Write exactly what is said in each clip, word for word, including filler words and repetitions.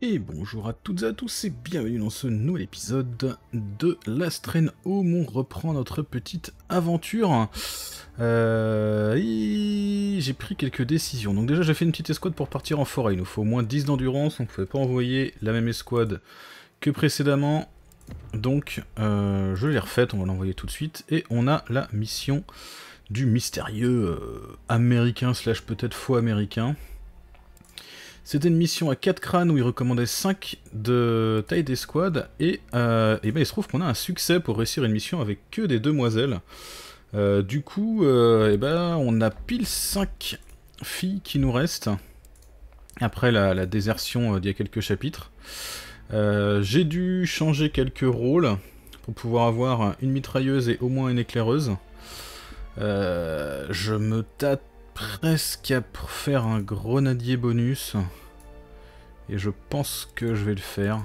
Et bonjour à toutes et à tous et bienvenue dans ce nouvel épisode de Last Train Home. On reprend notre petite aventure. Euh, et j'ai pris quelques décisions. Donc déjà j'ai fait une petite escouade pour partir en forêt. Il nous faut au moins dix d'endurance. On ne pouvait pas envoyer la même escouade que précédemment. Donc euh, je l'ai refaite, on va l'envoyer tout de suite. Et on a la mission du mystérieux euh, américain slash peut-être faux américain. C'était une mission à quatre crânes où il recommandait cinq de taille d'escouade et, euh, et ben il se trouve qu'on a un succès pour réussir une mission avec que des demoiselles. Euh, du coup, euh, et ben on a pile cinq filles qui nous restent après la, la désertion euh, d'il y a quelques chapitres. Euh, J'ai dû changer quelques rôles pour pouvoir avoir une mitrailleuse et au moins une éclaireuse. Euh, je me tâte presque à faire un grenadier bonus. Et je pense que je vais le faire.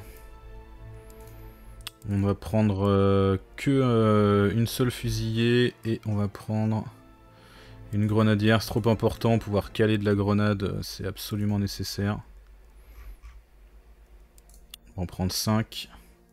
On va prendre euh, que euh, une seule fusillée et on va prendre une grenadière. C'est trop important, pouvoir caler de la grenade, c'est absolument nécessaire. On va en prendre cinq.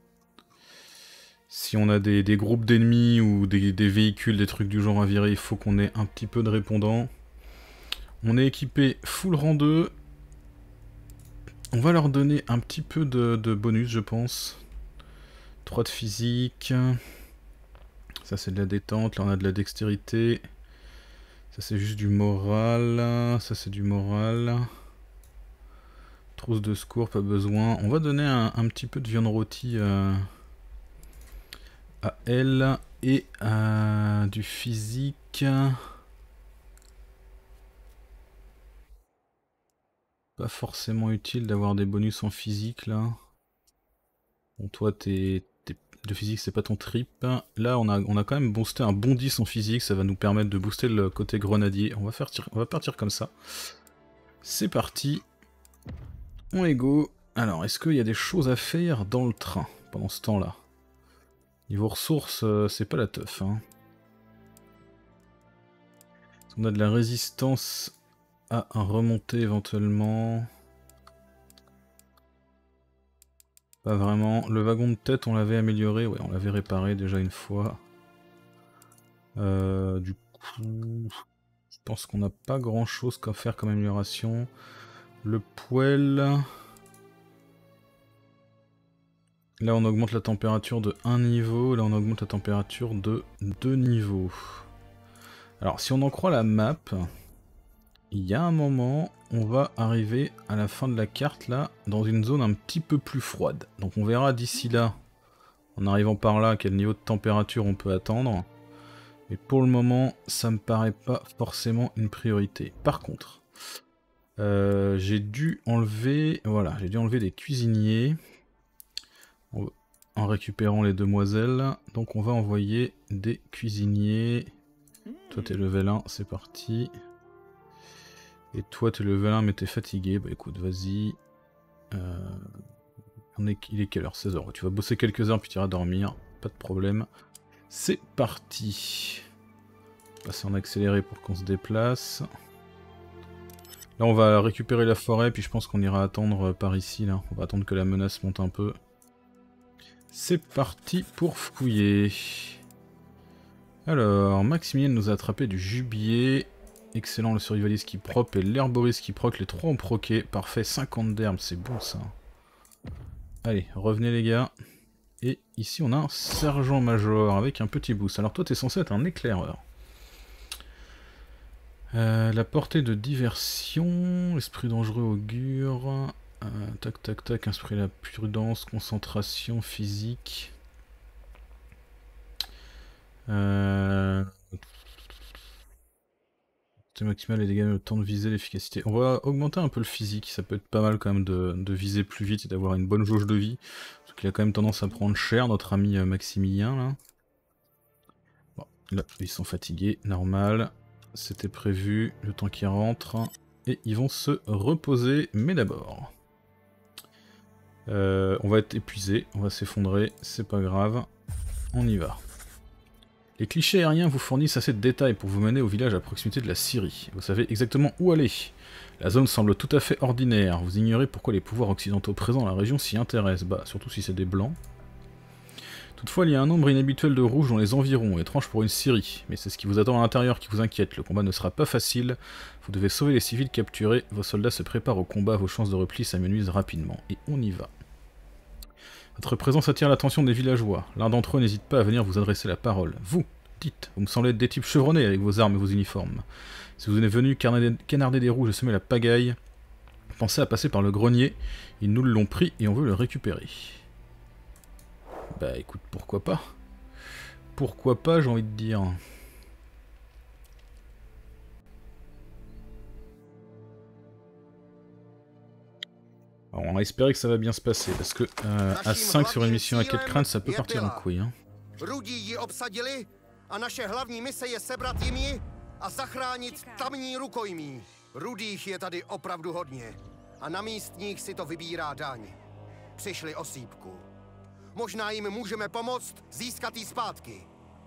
Si on a des, des groupes d'ennemis ou des, des véhicules, des trucs du genre à virer, il faut qu'on ait un petit peu de répondants. On est équipé full rang deux. On va leur donner un petit peu de, de bonus, je pense. trois de physique. Ça, c'est de la détente. Là, on a de la dextérité. Ça, c'est juste du moral. Ça, c'est du moral. Trousse de secours, pas besoin. On va donner un, un petit peu de viande rôtie euh, à elle. Et euh, du physique. Pas forcément utile d'avoir des bonus en physique, là. Bon, toi, t'es... de physique, c'est pas ton trip. Là, on a, on a quand même boosté un bon dix en physique, ça va nous permettre de booster le côté grenadier. On va, faire tir... on va partir comme ça. C'est parti. On est go. Alors, est-ce qu'il y a des choses à faire dans le train pendant ce temps-là? Niveau ressources, euh, c'est pas la teuf. Hein. On a de la résistance à un remonter éventuellement. Pas vraiment. Le wagon de tête, on l'avait amélioré. Ouais, on l'avait réparé déjà une fois. Euh, du coup, je pense qu'on n'a pas grand chose qu'à faire comme amélioration. Le poêle. Là, on augmente la température de un niveau. Là, on augmente la température de deux niveaux. Alors, si on en croit la map, il y a un moment, on va arriver à la fin de la carte, là, dans une zone un petit peu plus froide. Donc, on verra d'ici là, en arrivant par là, quel niveau de température on peut attendre. Mais pour le moment, ça me paraît pas forcément une priorité. Par contre, euh, j'ai dû enlever, voilà, j'ai dû enlever des cuisiniers en récupérant les demoiselles. Donc on va envoyer des cuisiniers. Toi t'es level un, c'est parti. Et toi t'es level un mais t'es fatigué. Bah écoute, vas-y. Euh, on est, il est quelle heure? seize heures. Tu vas bosser quelques heures puis tu iras dormir. Pas de problème. C'est parti. Passer en accéléré pour qu'on se déplace. Là on va récupérer la forêt, puis je pense qu'on ira attendre par ici là. On va attendre que la menace monte un peu. C'est parti pour fouiller. Alors, Maximilien nous a attrapé du jubilé. Excellent, le survivaliste qui proc et l'herboriste qui proc. Les trois ont proqué. Parfait, cinquante d'herbe, c'est bon ça. Allez, revenez les gars. Et ici on a un sergent-major avec un petit boost. Alors toi t'es censé être un éclaireur. Euh, la portée de diversion, esprit dangereux augure, euh, tac tac tac, esprit de la prudence, concentration, physique. Euh... Maximal les dégâts, le temps de viser, l'efficacité. On va augmenter un peu le physique, ça peut être pas mal quand même de, de viser plus vite et d'avoir une bonne jauge de vie. Parce qu'il a quand même tendance à prendre cher, notre ami Maximilien là. Bon, là, ils sont fatigués, normal. C'était prévu, le temps qu'ils rentrent. Et ils vont se reposer, mais d'abord. Euh, on va être épuisé, on va s'effondrer, c'est pas grave. On y va. Les clichés aériens vous fournissent assez de détails pour vous mener au village à proximité de la Syrie. Vous savez exactement où aller. La zone semble tout à fait ordinaire. Vous ignorez pourquoi les pouvoirs occidentaux présents dans la région s'y intéressent. Bah, surtout si c'est des blancs. Toutefois, il y a un nombre inhabituel de rouges dans les environs, étrange pour une Syrie. Mais c'est ce qui vous attend à l'intérieur qui vous inquiète. Le combat ne sera pas facile. Vous devez sauver les civils capturés. Vos soldats se préparent au combat. Vos chances de repli s'amenuisent rapidement. Et on y va. Votre présence attire l'attention des villageois. L'un d'entre eux n'hésite pas à venir vous adresser la parole. Vous, dites, vous me semblez être des types chevronnés avec vos armes et vos uniformes. Si vous êtes venu canarder des rouges et semer la pagaille, pensez à passer par le grenier. Ils nous l'ont pris et on veut le récupérer. Bah écoute, pourquoi pas? Pourquoi pas, j'ai envie de dire. Alors, on va espérer que ça va bien se passer, parce que euh, à cinq sur une mission à quatre craintes, ça peut partir en couille. Hein. A zachránit tamní rukojmí. Rudých je tady opravdu hodně. A na místních si to vybírá daň. Přišli o sýpku. Možná jim můžeme pomoct získat jí zpátky.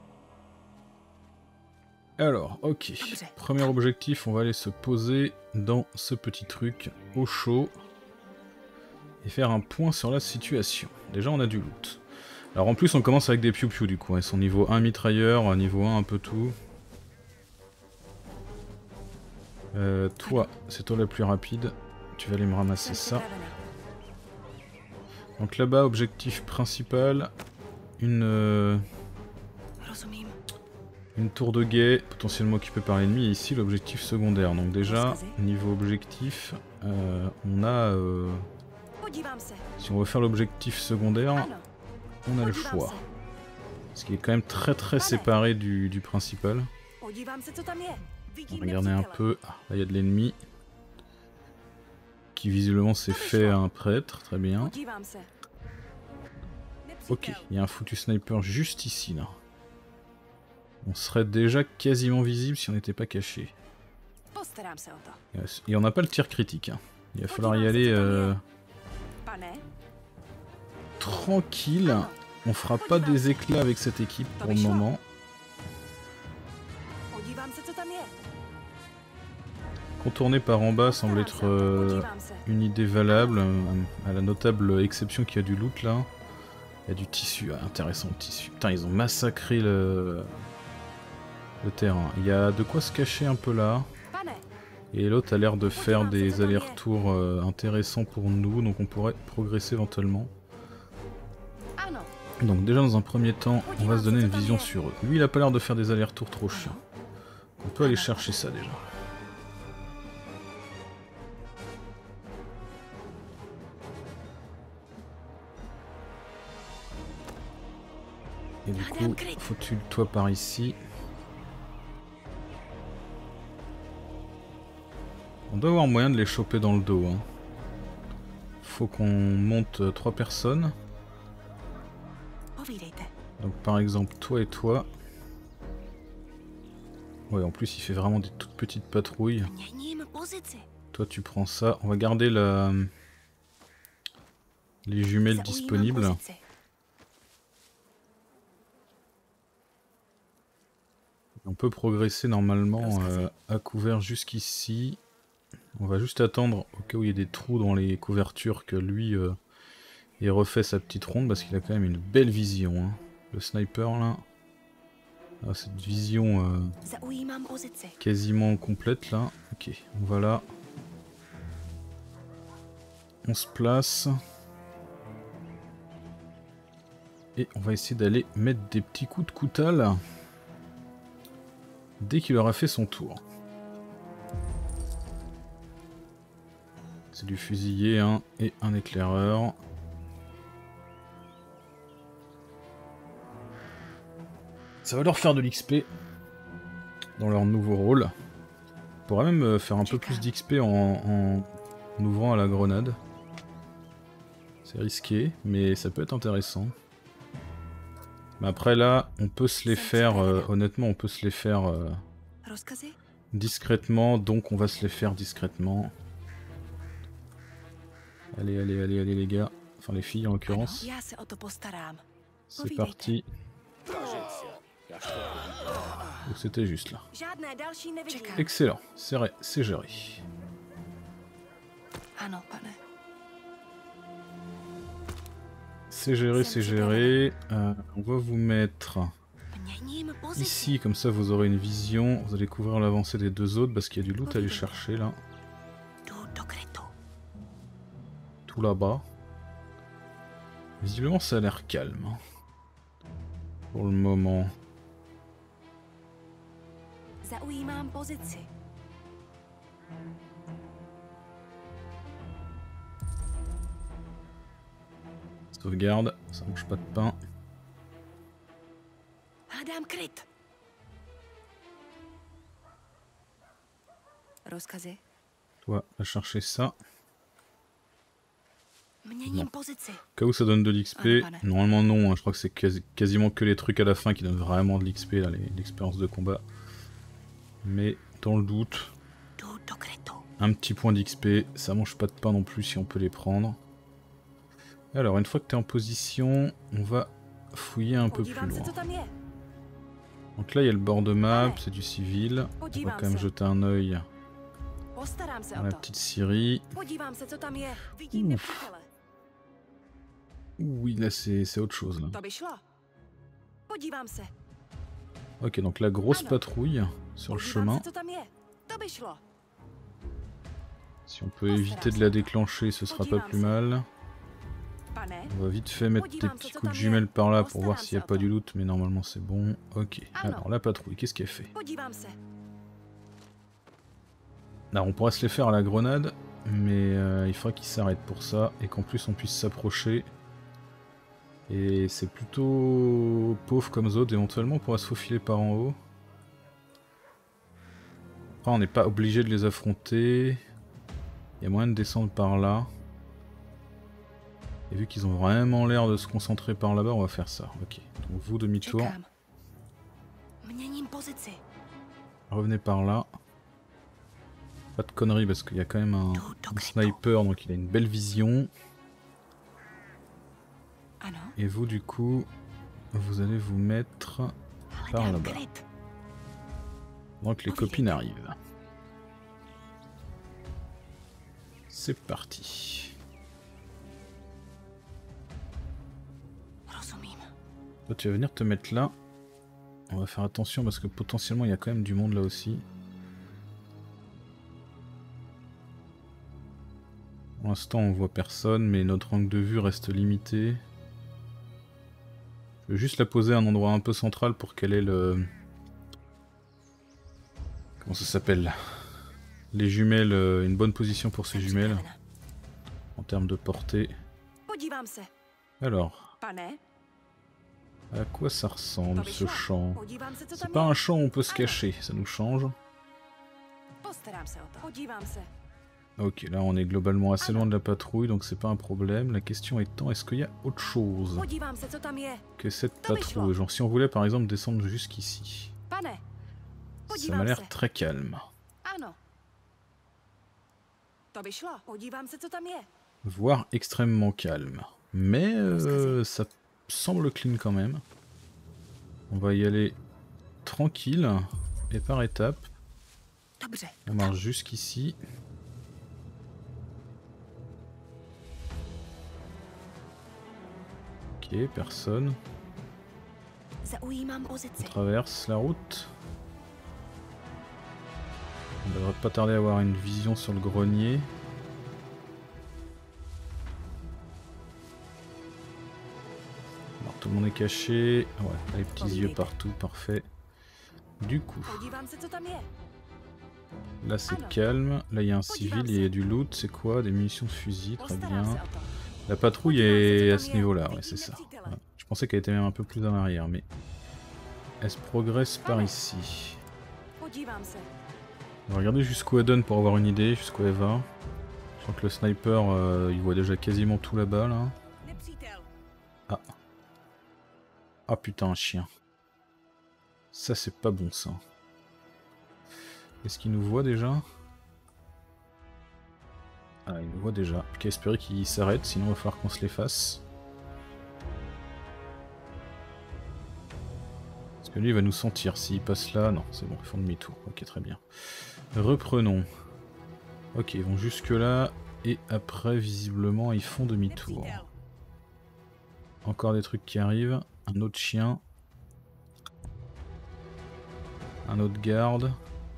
Alors, ok. Premier objectif, on va aller se poser dans ce petit truc au chaud. Et faire un point sur la situation. Déjà, on a du loot. Alors en plus, on commence avec des piou-piou du coup. Ils sont niveau un mitrailleur, niveau un un peu tout. Euh, toi, c'est toi la plus rapide. Tu vas aller me ramasser ça. Donc là-bas, objectif principal. Une... Euh, une tour de guet, potentiellement occupée par l'ennemi. Et ici, l'objectif secondaire. Donc déjà, niveau objectif, euh, on a... Euh, si on veut faire l'objectif secondaire, on a le choix. Parce qu'il est quand même très très séparé du, du principal. Regardez un peu, ah, là il y a de l'ennemi qui visiblement s'est fait un prêtre, très bien. Ok, il y a un foutu sniper juste ici là. On serait déjà quasiment visible si on n'était pas caché. Et on n'a pas le tir critique, hein. Il va falloir y aller euh, tranquille. On fera pas des éclats avec cette équipe pour le moment. Contourner par en bas semble être euh, une idée valable, euh, à la notable exception qu'il y a du loot là. Il y a du tissu, ah, intéressant le tissu. Putain, ils ont massacré le, le terrain. Il y a de quoi se cacher un peu là. Et l'autre a l'air de faire des allers-retours euh, intéressants pour nous, donc on pourrait progresser éventuellement. Donc déjà dans un premier temps, on va se donner une vision sur eux. Lui il a pas l'air de faire des allers-retours trop chiants. On peut aller chercher ça déjà. Et du coup, faut-tu le toit par ici. On doit avoir moyen de les choper dans le dos. Hein. Faut qu'on monte trois personnes. Donc par exemple, toi et toi. Ouais, en plus il fait vraiment des toutes petites patrouilles. Toi tu prends ça. On va garder la... les jumelles disponibles. On peut progresser normalement euh, à couvert jusqu'ici. On va juste attendre au cas où il y a des trous dans les couvertures que lui euh, ait refait sa petite ronde parce qu'il a quand même une belle vision. Hein. Le sniper là. Ah, cette vision euh, quasiment complète là. Ok, on va là. On se place. Et on va essayer d'aller mettre des petits coups de coutal dès qu'il aura fait son tour. C'est du fusilier hein, et un éclaireur. Ça va leur faire de l'X P dans leur nouveau rôle. On pourrait même faire un peu plus d'X P en, en ouvrant à la grenade. C'est risqué, mais ça peut être intéressant. Mais après là, on peut se les faire, euh, honnêtement, on peut se les faire euh, discrètement, donc on va se les faire discrètement. Allez, allez, allez, allez les gars, enfin les filles en l'occurrence. C'est parti. Donc c'était juste là. Žádné další nevidím. Excellent, c'est ré- c'est géré. Ano, pane. C'est géré, c'est géré. Euh, on va vous mettre Měním pozici. ici, comme ça vous aurez une vision. Vous allez couvrir l'avancée des deux autres parce qu'il y a du loot à aller chercher là. Jdu do krytu. Tout là-bas. Visiblement ça a l'air calme. hein. Pour le moment. Zaujímám pozici. Sauvegarde, ça mange pas de pain. Hledám kryt. Rozkazy. Toi, va chercher ça. Měním pozici. Au cas où ça donne de l'X P, Ah, voilà. normalement non, hein, je crois que c'est quasi- quasiment que les trucs à la fin qui donnent vraiment de l'X P, là, les- l'expérience de combat. Mais dans le doute, Jdu do krytu. un petit point d'X P, ça mange pas de pain non plus si on peut les prendre. Alors une fois que tu es en position, on va fouiller un peu plus Podívám se, loin. co tam je. Donc là il y a le bord de map, c'est du civil. On va Podívám quand même se. jeter un œil Postarám se dans o la to. petite Syrie. Podívám se, co tam je. Vidím Uf. nepřítele. Oui, là c'est c'est autre chose là. To by šlo. Podívám se. Ok, donc la grosse Ano. patrouille sur le Podívám chemin. se, co tam je. To by šlo. Si on peut éviter de la déclencher, ce sera pas plus mal. Pane, On va vite fait mettre des petits coups de jumelles par là pour voir s'il n'y a pas du loot, mais normalement c'est bon. Ok, alors la patrouille, qu'est-ce qu'elle fait? podívám se. Alors on pourrait se les faire à la grenade, mais euh, il faudra qu'ils s'arrêtent pour ça, et qu'en plus on puisse s'approcher. Et c'est plutôt pauvre comme zone, éventuellement on pourra se faufiler par en haut. Après on n'est pas obligé de les affronter. Il y a moyen de descendre par là. Et vu qu'ils ont vraiment l'air de se concentrer par là-bas, on va faire ça. Ok, donc vous demi-tour, Čekám. Měním pozici. revenez par là. Pas de conneries parce qu'il y a quand même un, Jdu do un krytu. sniper, donc il a une belle vision. Ano. Et vous du coup, vous allez vous mettre par Hledám là-bas. kryt. pendant que les copines arrivent. C'est parti. Rozumím. Toi, tu vas venir te mettre là. On va faire attention parce que potentiellement il y a quand même du monde là aussi. Pour l'instant on voit personne, mais notre angle de vue reste limité. Je vais juste la poser à un endroit un peu central pour qu'elle ait le... Comment ça s'appelle? Les jumelles, euh, une bonne position pour ces jumelles. En termes de portée. Podívám se. Alors, Pane, à quoi ça ressemble ce champ? podívám se, co C'est tam pas je. un champ où on peut se cacher, ça nous change. Postarám se o to. Podívám se. Ok, là on est globalement assez loin de la patrouille, donc c'est pas un problème. La question étant, est-ce qu'il y a autre chose Podívám se, co tam je. que cette To by patrouille? Genre si on voulait par exemple descendre jusqu'ici. Pane, Ça m'a podívám l'air se. très calme. Ano. To by šlo. Podívám se, co tam je. Voire extrêmement calme. Mais euh, ça semble clean quand même. On va y aller tranquille et par étapes. Dobře. On marche jusqu'ici. Ok, personne. Zaujímám pozici. On traverse la route. On devrait pas tarder à avoir une vision sur le grenier. Alors tout le monde est caché. Ouais, les petits yeux partout, parfait. Du coup, Podívám se, co tam je. là c'est calme. Là il y a un civil, il y a du loot. C'est quoi? Des munitions de fusil, très Postarám bien. se o to. La patrouille est à ce niveau-là, ouais, c'est ça. Ouais. Je pensais qu'elle était même un peu plus en arrière, mais elle se progresse par ici. Podívám se. On va regarder jusqu'où elle donne pour avoir une idée, jusqu'où elle va. Je crois que le sniper, euh, il voit déjà quasiment tout là-bas, là. Nepřítel. Ah. Ah putain, un chien. Ça, c'est pas bon, ça. Est-ce qu'il nous voit déjà? Ah, il nous voit déjà. J'ai qu'à espérer qu'il s'arrête, sinon il va falloir qu'on se les fasse. Parce que lui il va nous sentir. S'il passe là, non, c'est bon, ils font demi-tour. Ok, très bien. Reprenons. Ok, ils vont jusque là. Et après, visiblement, ils font demi-tour. Encore des trucs qui arrivent. Un autre chien. Un autre garde.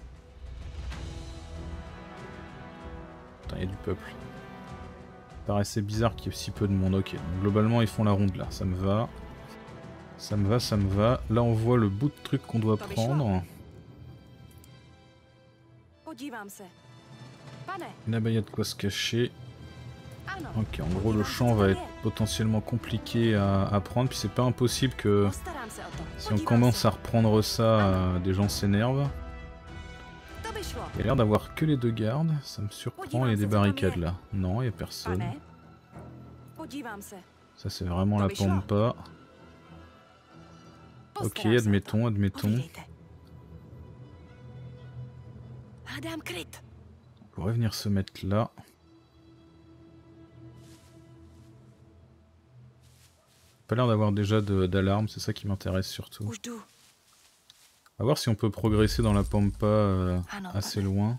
Putain, il y a du peuple. Ça paraissait bizarre qu'il y ait si peu de monde. Ok, donc globalement, ils font la ronde là. Ça me va. Ça me va, ça me va. Là, on voit le bout de truc qu'on doit prendre. Là-bas, il y a de quoi se cacher. Ok, en gros, le champ va être potentiellement compliqué à, à prendre. Puis c'est pas impossible que si on commence à reprendre ça, euh, des gens s'énervent. Il y a l'air d'avoir que les deux gardes. Ça me surprend. Il y a des barricades là. Non, il n'y a personne. Ça, c'est vraiment la pampa. Ok, admettons, admettons. On pourrait venir se mettre là. Pas l'air d'avoir déjà d'alarme, c'est ça qui m'intéresse surtout. On va voir si on peut progresser dans la pampa euh, assez loin.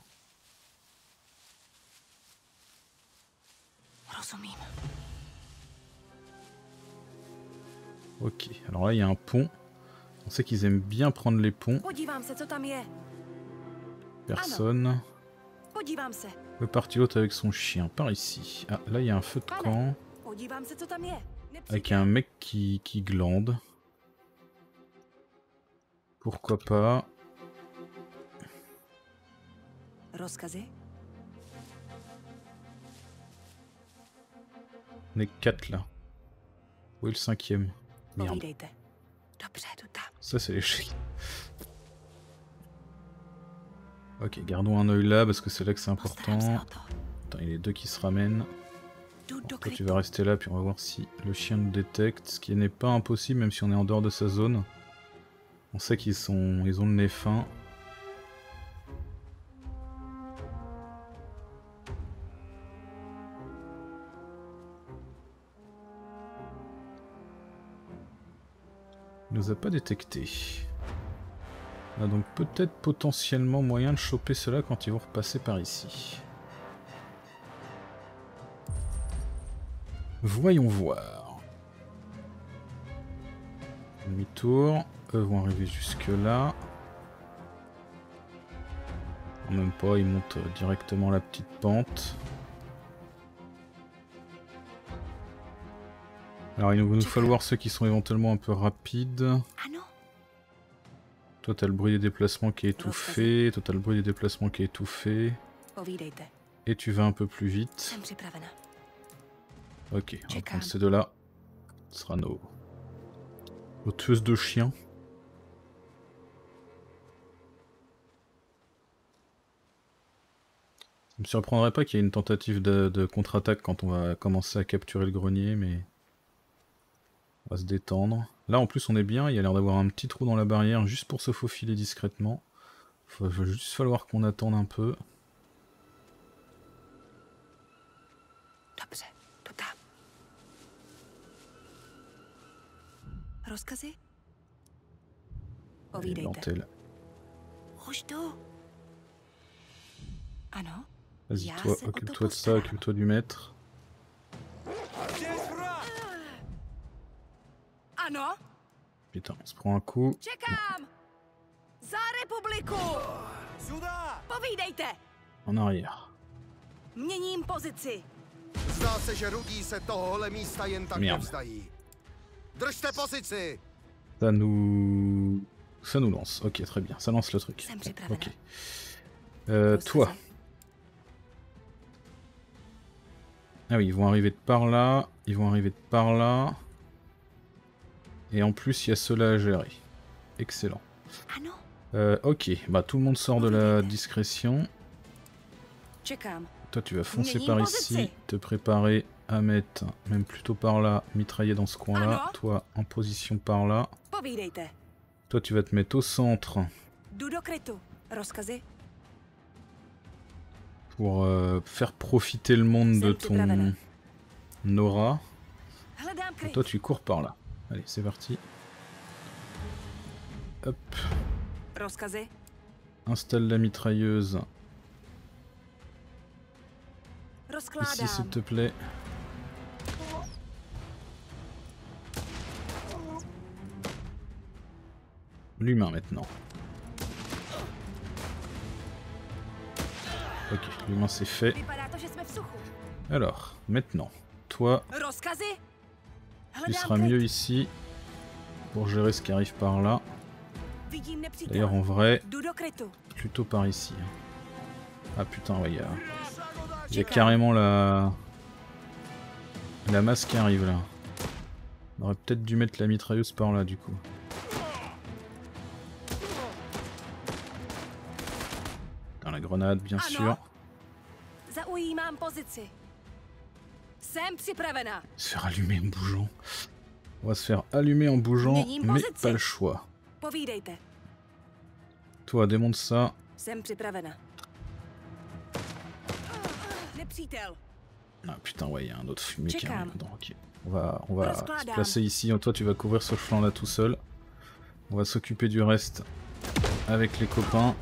Ok, alors là il y a un pont. On sait qu'ils aiment bien prendre les ponts. Personne. Le parti l'autre avec son chien, par ici. Ah, là il y a un feu de camp. Avec un mec qui, qui glande. Pourquoi pas. On est quatre là. Où est le cinquième? Merde. Ça c'est l'échec. Ok, gardons un œil là parce que c'est là que c'est important. Attends, il y a les deux qui se ramènent. Bon, toi tu vas rester là puis on va voir si le chien nous détecte. Ce qui n'est pas impossible même si on est en dehors de sa zone. On sait qu'ils sont, ils ont le nez fin. Il nous a pas détecté. On a donc peut-être potentiellement moyen de choper cela quand ils vont repasser par ici. Voyons voir. Demi-tour. Eux vont arriver jusque là. Même pas, ils montent directement la petite pente. Alors il va nous falloir ceux qui sont éventuellement un peu rapides. Toi t'as le bruit des déplacements qui est étouffé, toi t'as le bruit des déplacements qui est étouffé. Et tu vas un peu plus vite. Ok, on va prendre ces deux-là. Ce sera nos... nos tueuses de chiens. Ça me surprendrait pas qu'il y ait une tentative de, de contre-attaque quand on va commencer à capturer le grenier, mais... on va se détendre. Là en plus on est bien, il y a l'air d'avoir un petit trou dans la barrière juste pour se faufiler discrètement. Il va juste falloir qu'on attende un peu. Allez, dentelle. Vas-y toi, occupe-toi de ça, occupe-toi du maître. Putain, on se prend un coup. En arrière. Zdá se, že Rudí se tohohle místa jen tak nevzdají. Držte pozici! Ça nous... ça nous lance. Ok, très bien. Ça lance le truc. Ok. Euh, toi. Ah oui, ils vont arriver de par là. Ils vont arriver de par là. Et en plus, il y a cela à gérer. Excellent. Euh, ok, bah tout le monde sort de la discrétion. Toi, tu vas foncer par ici, te préparer à mettre, même plutôt par là, mitrailler dans ce coin-là. Toi, en position par là. Toi, tu vas te mettre au centre. Pour euh, faire profiter le monde de ton aura. Et toi, tu cours par là. Allez, c'est parti. hop. Rozkazy? Installe la mitrailleuse. Ici, Rozkládám. s'il te plaît. L'humain maintenant. Ok, l'humain c'est fait. Vypadá to, že jsme v suchu. Alors, maintenant, toi, Rozkazy? tu Hledám seras klid. mieux ici pour gérer ce qui arrive par là. Vidím nepřítele. D'ailleurs, en vrai, Jdu do krytu. plutôt par ici. Ah putain, ouais, il y a, il y a Čekám. carrément la... la masse qui arrive là. On aurait peut-être dû mettre la mitrailleuse par là du coup. Dans la grenade, bien Ano. sûr. Zaujímám pozici. Jsem připravena. Se faire allumer en bougeant. On va se faire allumer en bougeant, Měním mais pozici. pas le choix. Povídejte. Toi, démonte ça. Jsem připravena. Nepřítel. Ah putain, ouais, il y a un autre fumé qui Čekám. arrive dedans. Ok. On va, on va se Rozkládám. placer ici. Toi, tu vas couvrir ce flanc là tout seul. On va s'occuper du reste avec les copains.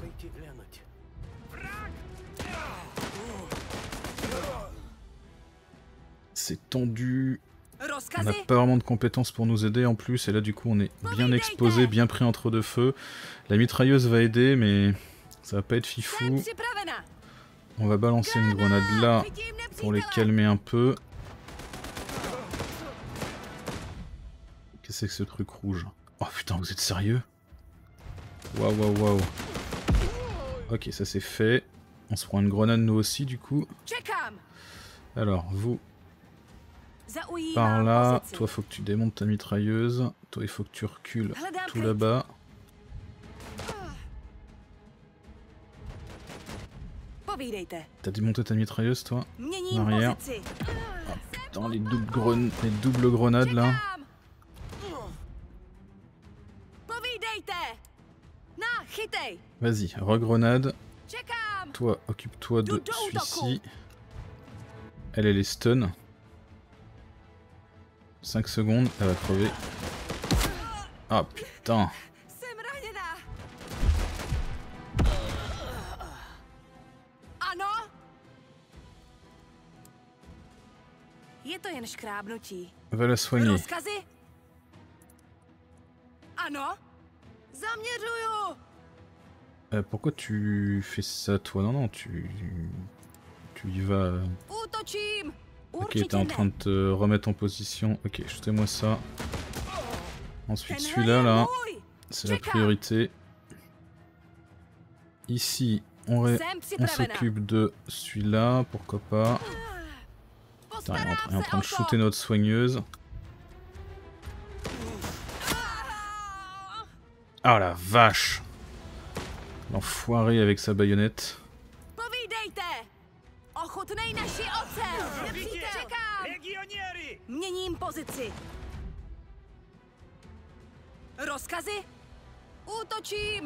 C'est tendu. On n'a Rozkazy? pas vraiment de compétences pour nous aider en plus. Et là, du coup, on est bien exposé, bien pris entre deux feux. La mitrailleuse va aider, mais ça va pas être Jsem fifou. připravena. On va balancer une grenade là Vidím pour les nepřítele. calmer un peu. Qu'est-ce que c'est que ce truc rouge? Oh putain, vous êtes sérieux? Waouh, waouh, waouh. Ok, ça c'est fait. On se prend une grenade nous aussi du coup. Čekám. Alors, vous, Zaujímám par là. pozici. Toi, faut que tu démontes ta mitrailleuse. Toi, il faut que tu recules Hledám tout klid. là-bas. Povídejte. T'as démonté ta mitrailleuse, toi? Měním Arrière. pozici. Dans les doubles, gren... les doubles grenades là. Čekám. Povídejte. Na, chytej. Vas-y, regrenade. Čekám. Toi, occupe-toi de Do- do- celui-ci. Elle, elle est stun. cinq secondes, elle va crever. Ah putain. Jsem raněná. Ano? Je to jen škrábnutí. Va la soigner. Rozkazy? Ano? Zaměřuju. Euh, pourquoi tu fais ça toi? Non, non, tu... Tu y vas... euh. Útočím. Ok, Určitě t'es en ne. train de te remettre en position. Ok, jetez-moi ça. Ensuite Tenhle celui-là, je là, můj. c'est la Čekám. priorité. Ici, on, ré- Jsem on připravena. s'occupe de celui-là, pourquoi pas. Putain, elle est en, train- elle est en train de shooter notre soigneuse. Ah la vache! L'enfoiré avec sa baïonnette. Povídejte. Ochutnej naši ocel. Nepřítel. Čekám. Legioniery! Měním pozici. Rozkazy? Útočím.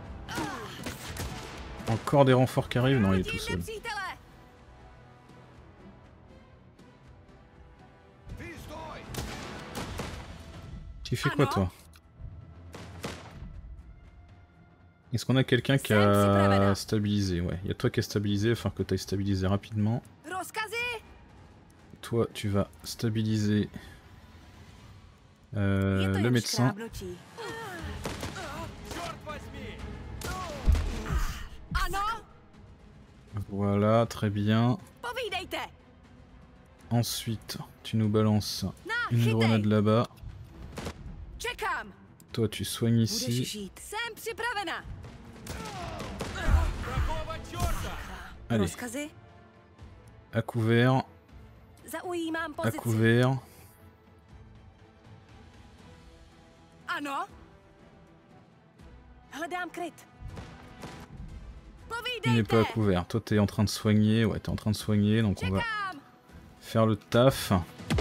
Encore des renforts qui arrivent? Non, il est tout Vidím seul. nepřítele. Tu fais Ah quoi non. toi? Est-ce qu'on a quelqu'un qui Sam, c'est a Pravena. stabilisé? Ouais, il y a toi qui a stabilisé, il va falloir que tu ailles stabiliser rapidement. Rozkazy? Toi, tu vas stabiliser euh, Je to le jen médecin. škrábnutí. Черт возьми! Ano? Voilà, très bien. Povídejte. Ensuite, tu nous balances Na, une chytej. grenade là-bas. Čekám. Toi, tu soignes Budeš ici. žít. Jsem připravena. Какого черта? Allez, Rozkazy? à couvert, Zaujímám à pozici. couvert. Ano? Hledám kryt. Il n'est pas à Povídejte. couvert. Toi, t'es en train de soigner. Ouais, t'es en train de soigner, donc on va Čekám. faire le taf.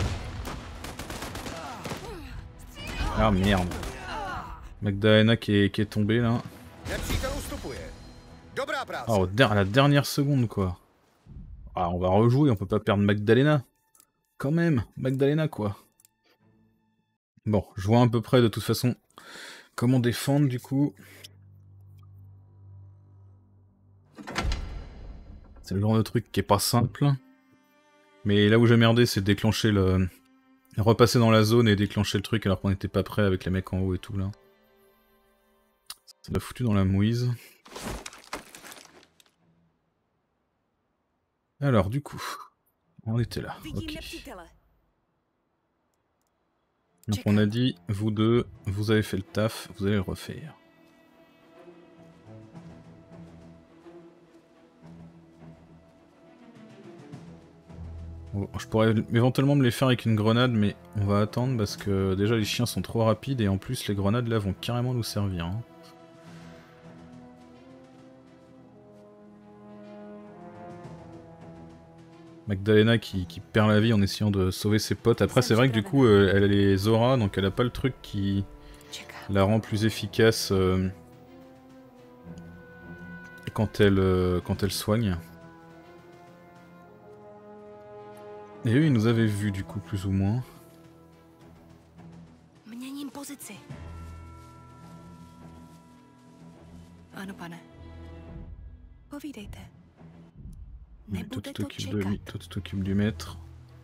Ah merde. Magdalena qui est, qui est tombée là. Nepřítel ustupuje. Dobrá práce. Ah, au der- à la dernière seconde quoi. Ah, on va rejouer, on peut pas perdre Magdalena. Quand même, Magdalena quoi. Bon, je vois à peu près de toute façon Comment défendre du coup? C'est le genre de truc qui est pas simple. Mais là où j'ai merdé, c'est de déclencher le... repasser dans la zone et déclencher le truc alors qu'on n'était pas prêt avec les mecs en haut et tout là. Ça m'a foutu dans la mouise. Alors du coup, on était là. Vidím Ok. nepřítele. Donc on a dit, vous deux, vous avez fait le taf, vous allez le refaire. Bon, je pourrais éventuellement me les faire avec une grenade, mais on va attendre parce que déjà les chiens sont trop rapides et en plus les grenades là vont carrément nous servir. Hein. Magdalena qui, qui perd la vie en essayant de sauver ses potes. Après c'est vrai que du coup euh, elle a les auras, donc elle a pas le truc qui la rend plus efficace euh, quand, elle, euh, quand elle soigne. Et eux ils nous avaient vus du coup plus ou moins. Měním pozici. Ano, pane. Povídejte. Ouais, toi tu Nebude to t'occupes de lui, čekat. toi tu t'occupes du maître.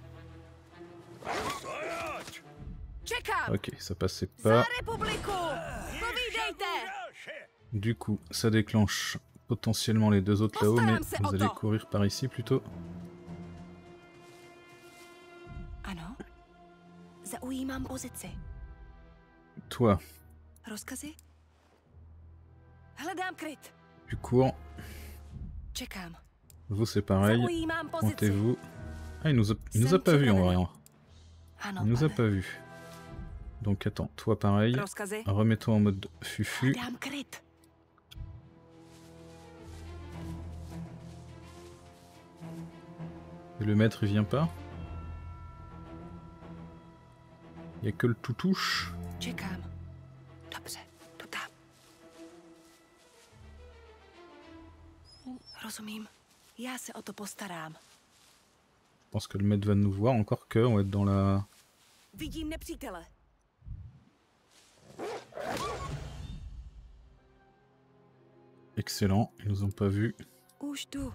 Čekám! Ok, ça passait Za pas. republiku! Povídejte! Du coup, ça déclenche potentiellement les deux autres là-haut, mais Postaram se vous o allez to. courir par ici plutôt. Ano. Zaujímám pozici. Toi, Rozkazy? Hledám kryt. tu cours. Čekám. Vous c'est pareil. Zaujímám pozici. Pointez-vous. Ah, il nous a, il nous a pas vu en vrai. Ano, Il nous a pane. pas vu. Donc attends, toi pareil. Rozkazy? Remets-toi en mode fufu. Hledám kryt. Et le maître il vient pas. Il y a que le toutouche. Čekám. Dobře, tu tam. Rozumím. Já se o to postarám. Je pense que le maître va nous voir, encore que on va être dans la... Vidím nepřítele. Excellent, ils nous ont pas vus. Už tu.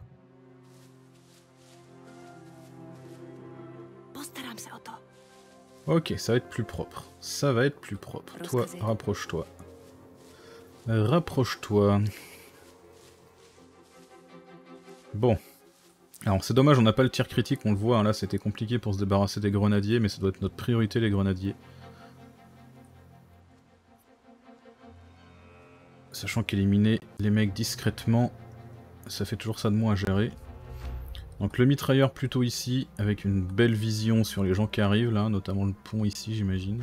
Postarám se o to. Ok, ça va être plus propre. Ça va être plus propre. Toi, Rozkazy. rapproche-toi. Rapproche-toi. Bon. Alors c'est dommage, on n'a pas le tir critique, on le voit. Hein, là, c'était compliqué pour se débarrasser des grenadiers, mais ça doit être notre priorité, les grenadiers. Sachant qu'éliminer les mecs discrètement, ça fait toujours ça de moins à gérer. Donc le mitrailleur plutôt ici, avec une belle vision sur les gens qui arrivent là, notamment le pont ici j'imagine.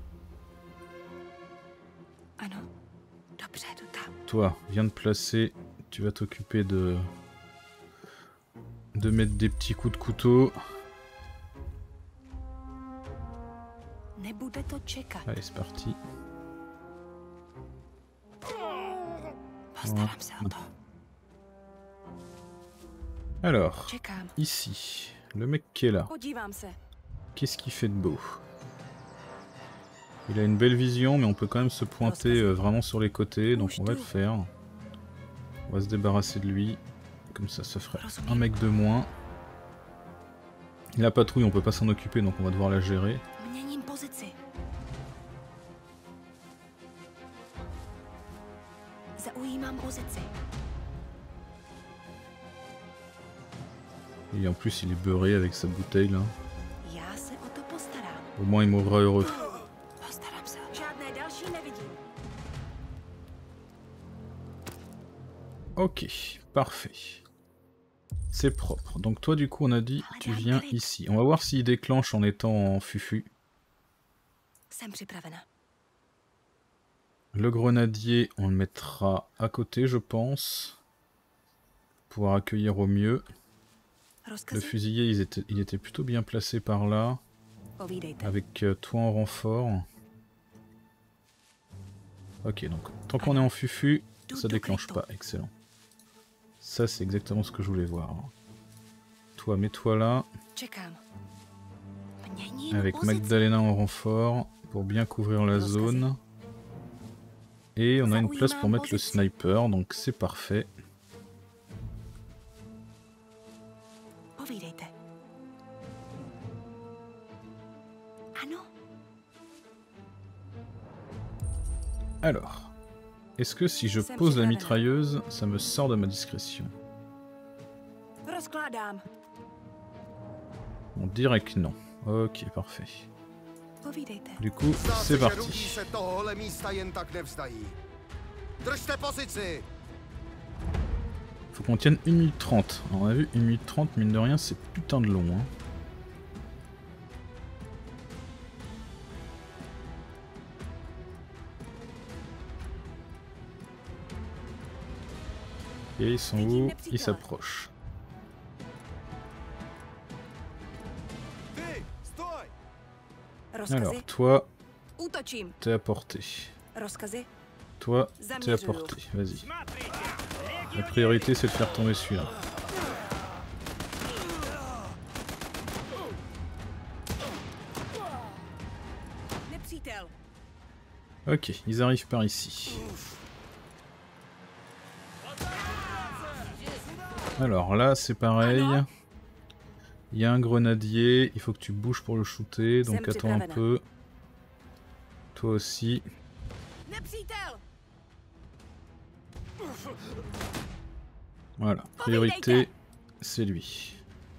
Ano. Dobře, tu tam. Toi, viens de placer, tu vas t'occuper de... de mettre des petits coups de couteau. Nebude to čekat. Allez c'est parti. Postarám se o to. Alors, Čekám. ici, le mec qui est là, Podívám se. qu'est-ce qu'il fait de beau? Il a une belle vision, mais on peut quand même se pointer euh, vraiment sur les côtés, donc on va le faire. On va se débarrasser de lui, comme ça, ça ferait un mec de moins. La patrouille, on peut pas s'en occuper, donc on va devoir la gérer. Měním pozici. Zaujímám pozici. Et en plus, il est beurré avec sa bouteille là. Já se o to postarám. Au moins, il mourra heureux. Postarám se. Žádné další nevidím. Ok, parfait. C'est propre. Donc toi, du coup, on a dit, tu viens ici. On va voir s'il déclenche en étant en fufu. Jsem připravena. Le grenadier, on le mettra à côté, je pense. Pour pouvoir accueillir au mieux. Le Rozkazy? fusilier, il était, il était plutôt bien placé par là. Povídejte. Avec euh, toi en renfort. Ok, donc tant qu'on est en fufu, ça déclenche pas. Excellent. Ça, c'est exactement ce que je voulais voir. Toi, mets-toi là. Čekám. Měním Avec pozici. Magdalena en renfort. Pour bien couvrir la Rozkazy. zone. Et on a une place pour mettre le sniper, donc c'est parfait. Povídejte. Ano. Alors, est-ce que si je pose la mitrailleuse, ça me sort de ma discrétion? Rozkládám. On dirait que non. Ok, parfait. Povídejte. Du coup, Zdá c'est se, že parti. Rudí se tohohle místa jen tak nevzdají. Držte pozici! Faut qu'on tienne une minute trente. Alors, on a vu une minute trente, mine de rien, c'est putain de long. Hein. Et ils sont où? Ils s'approchent. Ты, стой! Rozkazy. Alors, toi, Útočím. t'es à portée. Rozkazy. Toi, t'es à Zaměřuju. portée. Vas-y. Смотрите! La priorité, c'est de faire tomber celui-là. Nepřítel. Ok, ils arrivent par ici. Alors là, c'est pareil. Il y a un grenadier, il faut que tu bouges pour le shooter, donc attends un peu. Toi aussi. Nepřítel. Voilà, priorité, c'est lui.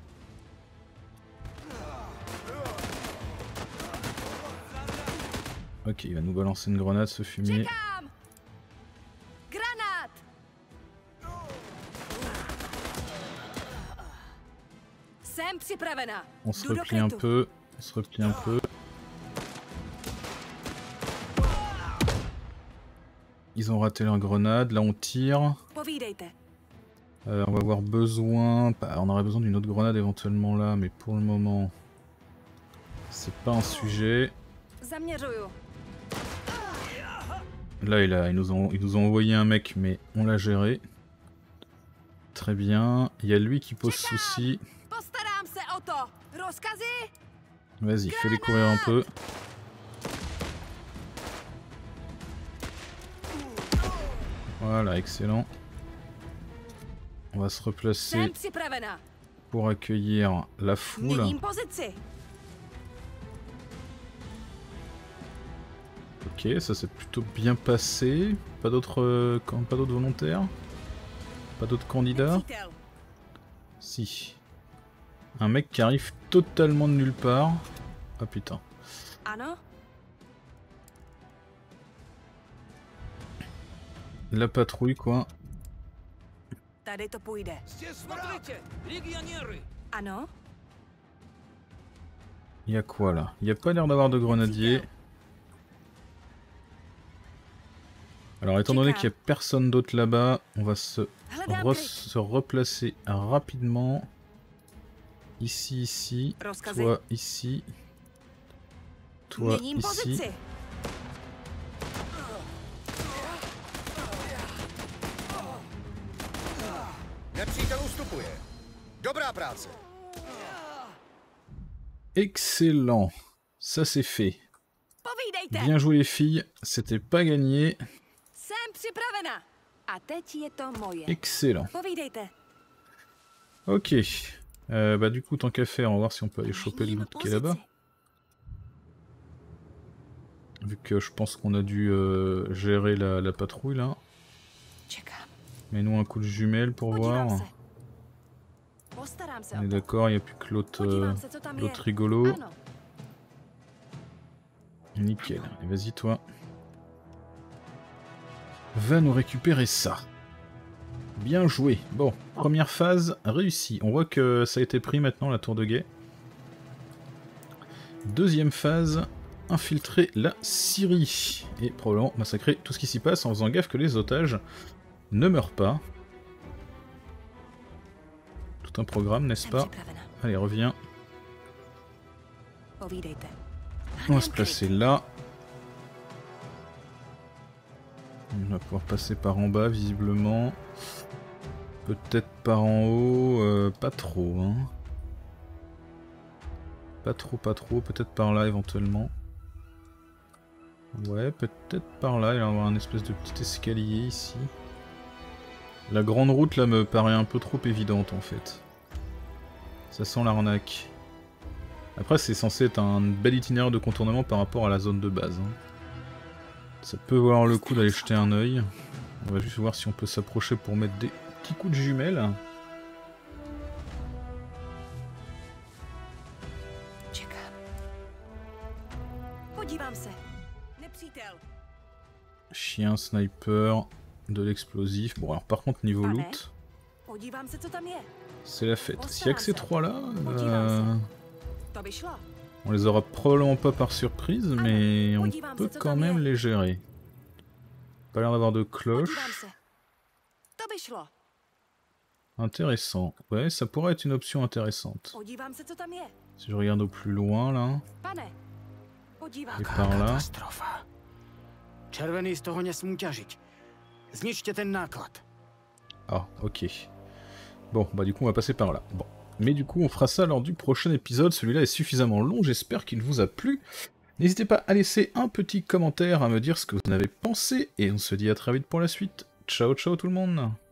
Ok, il va nous balancer une grenade, ce fumier. Čekám. Granát. Jsem připravena. On se Jdu do replie un krytu. peu, on se replie un peu. Ils ont raté leur grenade, là on tire. Povídejte. Euh, on va avoir besoin... Bah, on aurait besoin d'une autre grenade éventuellement là, mais pour le moment... C'est pas un sujet. Zaměřuju. Là, il a, ils, nous ont, ils nous ont envoyé un mec, mais on l'a géré. Très bien. Il y a lui qui pose souci. Postarám se o to. Rozkazy. Vas-y, fais-les courir un peu. Voilà, excellent. On va se replacer Jsem připravena. pour accueillir la foule. Měním pozici. Ok, ça s'est plutôt bien passé. Pas d'autres euh, can- pas d'autres volontaires? Pas d'autres candidats? Nepřítel. Si. Un mec qui arrive totalement de nulle part. Ah putain. Ano. La patrouille quoi. Tady to půjde. Смотрите! Легионеры! Ano. Il y a quoi là? Il n'y a pas l'air d'avoir de grenadier. Alors étant donné qu'il n'y a personne d'autre là-bas, on va se, Hledám re- kryt. se replacer rapidement. Ici, ici. Rozkazy. Toi, ici. Toi, Měním ici. pozici. Nepřítel ustupuje. Dobrá práce. Excellent. Ça c'est fait. Povídejte. Bien joué les filles, c'était pas gagné. Jsem připravena. A teď je to moje. Excellent. Povídejte. Ok. Euh, bah du coup, tant qu'à faire, on va voir si on peut aller choper le Měním loot qui est là-bas. pozici. Vu que je pense qu'on a dû euh, gérer la, la patrouille là. Čekám. Mets-nous un coup de jumelle pour Podívám voir. se. Postarám se On o est to. d'accord, il n'y a plus que l'autre euh, Podívám se, co tam je. l'autre rigolo. Ano. Nickel. Et vas-y toi. Va nous récupérer ça. Bien joué. Bon, première phase réussie. On voit que ça a été pris maintenant, la tour de guet. Deuxième phase, infiltrer la Syrie. Et probablement massacrer tout ce qui s'y passe en faisant gaffe que les otages ne meurent pas. Tout un programme, n'est-ce Jsem pas? připravena. Allez, reviens. Povídejte. On va se placer là. On va pouvoir passer par en bas, visiblement. Peut-être par en haut, euh, pas trop. Hein. Pas trop, pas trop. Peut-être par là, éventuellement. Ouais, peut-être par là, il va y avoir un espèce de petit escalier ici. La grande route là me paraît un peu trop évidente en fait. Ça sent l'arnaque. Après c'est censé être un bel itinéraire de contournement par rapport à la zone de base. Hein. Ça peut valoir le coup d'aller jeter un œil. On va juste voir si on peut s'approcher pour mettre des petits coups de jumelles. Chien, sniper, de l'explosif. Bon alors par contre niveau loot, c'est la fête. S'il y a que ces trois là, euh, on les aura probablement pas par surprise, mais on peut quand même les gérer. Pas l'air d'avoir de cloche. Intéressant. Ouais, ça pourrait être une option intéressante. Si je regarde au plus loin là. Et par là. Ah, ok. Bon, bah du coup on va passer par là. Bon. Mais du coup on fera ça lors du prochain épisode. Celui-là est suffisamment long, j'espère qu'il vous a plu. N'hésitez pas à laisser un petit commentaire, à me dire ce que vous en avez pensé. Et on se dit à très vite pour la suite. Ciao ciao tout le monde.